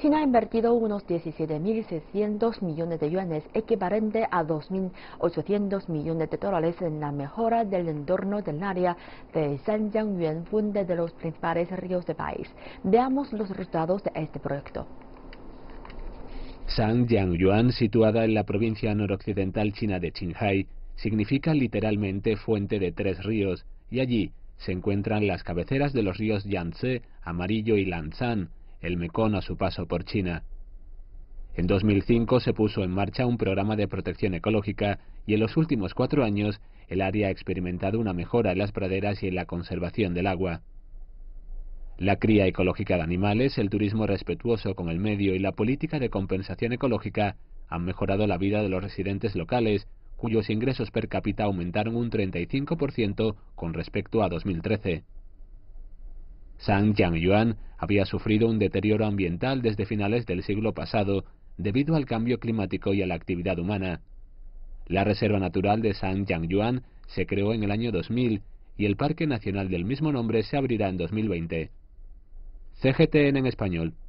China ha invertido unos 17.600 millones de yuanes, equivalente a 2.800 millones de dólares en la mejora del entorno del área de Zhanjiangyuan, fuente de los principales ríos del país. Veamos los resultados de este proyecto. Zhanjiangyuan, situada en la provincia noroccidental china de Qinghai, significa literalmente fuente de tres ríos, y allí se encuentran las cabeceras de los ríos Yangtze, Amarillo y Lancang, el Mekong a su paso por China. En 2005 se puso en marcha un programa de protección ecológica y en los últimos 4 años el área ha experimentado una mejora en las praderas y en la conservación del agua. La cría ecológica de animales, el turismo respetuoso con el medio y la política de compensación ecológica han mejorado la vida de los residentes locales, cuyos ingresos per cápita aumentaron un 35% con respecto a 2013. Zhanjiangyuan había sufrido un deterioro ambiental desde finales del siglo pasado debido al cambio climático y a la actividad humana. La Reserva Natural de Zhanjiangyuan se creó en el año 2000 y el Parque Nacional del mismo nombre se abrirá en 2020. CGTN en español.